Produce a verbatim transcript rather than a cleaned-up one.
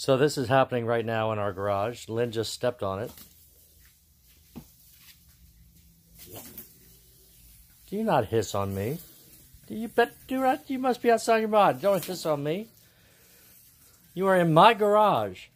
So this is happening right now in our garage. Lynn just stepped on it. Do you not hiss on me? Do you bet do that? You must be outside your mind. Don't hiss on me. You are in my garage.